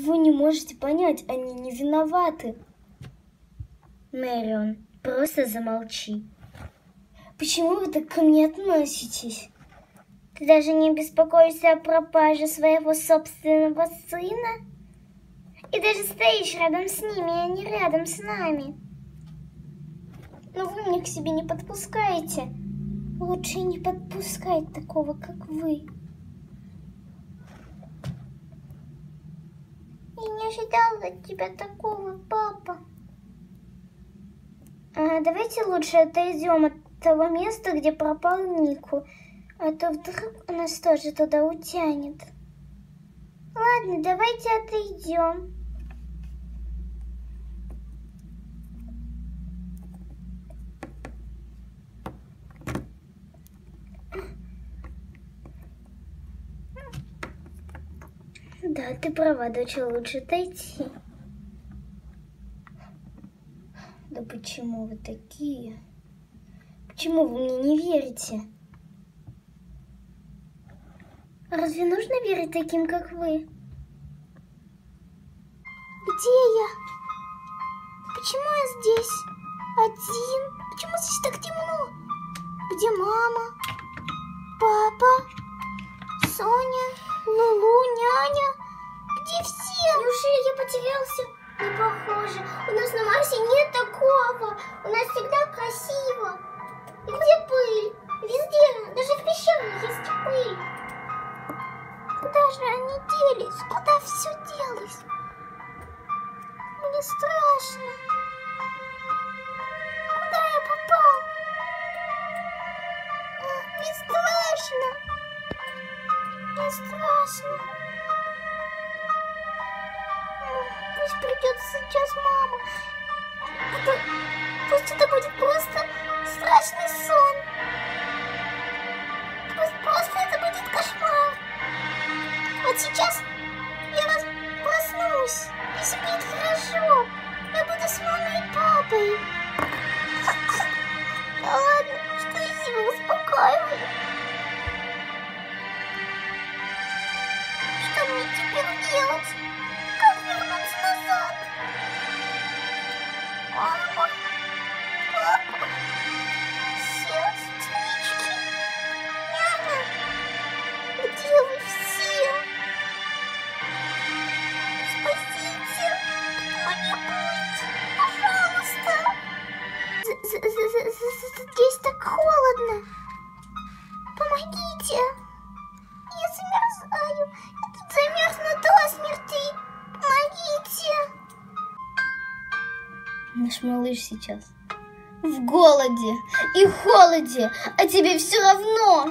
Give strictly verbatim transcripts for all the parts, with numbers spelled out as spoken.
ничего не можете понять, они не виноваты. Мэрион, просто замолчи. Почему вы так ко мне относитесь? Ты даже не беспокоишься о пропаже своего собственного сына? И даже стоишь рядом с ними, а не рядом с нами. Но вы меня к себе не подпускаете. Лучше не подпускать такого, как вы. Я не ожидала от тебя такого, папа. А, давайте лучше отойдем от того места, где пропал Нику. А то вдруг нас тоже туда утянет. Ладно, давайте отойдем. Да, ты права, дочь, лучше отойти. Да почему вы такие? Почему вы мне не верите? Разве нужно верить таким, как вы? Где я? Почему я здесь один? Почему здесь так темно? Где мама? Папа? Соня? Лулу? Няня? Где все? Неужели я потерялся? Не похоже. У нас на Марсе нет такого. У нас всегда красиво. И где пыль? Везде, даже в пещерах есть пыль. Куда же они делись? Куда все делось? Мне страшно. Куда я попал? Мне страшно. Мне страшно. Пусть придет сейчас мама. Это... Пусть это будет просто страшный сон. Пусть просто это будет кошмар. Вот сейчас я раз проснусь, и все будет хорошо. Я буду с мамой и папой. Да ладно, что я себя успокаиваю. Что мне теперь делать? Как вернуться назад? Мама, папа, сестрички, няня, где вы все? Спасите кто-нибудь, пожалуйста. Здесь так холодно. Помогите. Я замерзаю. Я тут замерзну до смерти. Помогите. Наш малыш сейчас в голоде и холоде, а тебе все равно.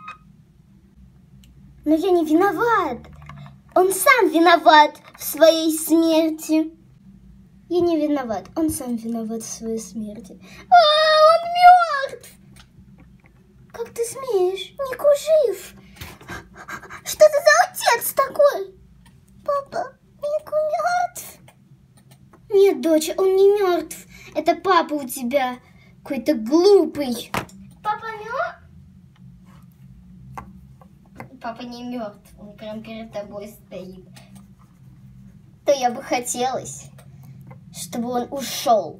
Но я не виноват. Он сам виноват в своей смерти. Я не виноват. Он сам виноват в своей смерти. А, он мертв. Как ты смеешь? Нику жив. Что ты за отец такой? Папа, Нику мертв. Нет, дочь, он не мертв. Это папа у тебя какой-то глупый. Папа мертв? Папа не мертв. Он прям перед тобой стоит. То я бы хотелось, чтобы он ушел.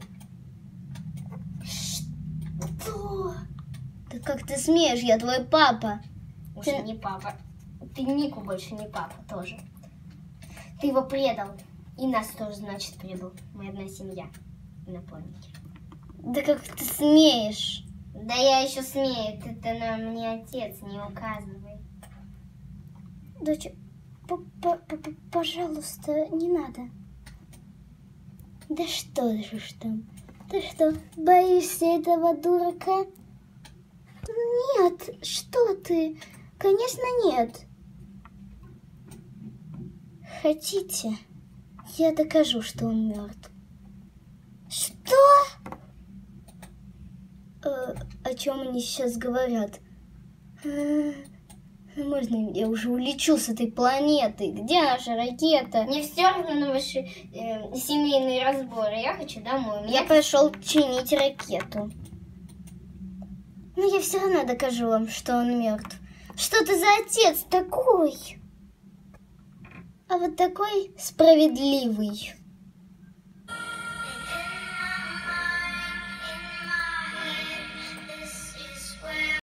Что? Да как ты смеешь? Я твой папа. Уже ты... не папа. Ты Нику больше не папа тоже. Ты его предал. И нас тоже, значит, предал. Мы одна семья на планете. Да как ты смеешь? Да я еще смею. Ты-то нам не отец, не указывай. Доча, пожалуйста, не надо. Да что же ж там? Ты что, боишься этого дурака? Нет, что ты? Конечно, нет. Хотите, я докажу, что он мертв. Что? Э, о чем они сейчас говорят? Э, можно я уже улечу с этой планеты? Где наша ракета? Мне все равно на ваши э, семейные разборы. Я хочу домой. Я пошел чинить ракету. Но я все равно докажу вам, что он мертв. Что ты за отец такой? а вот такой справедливый.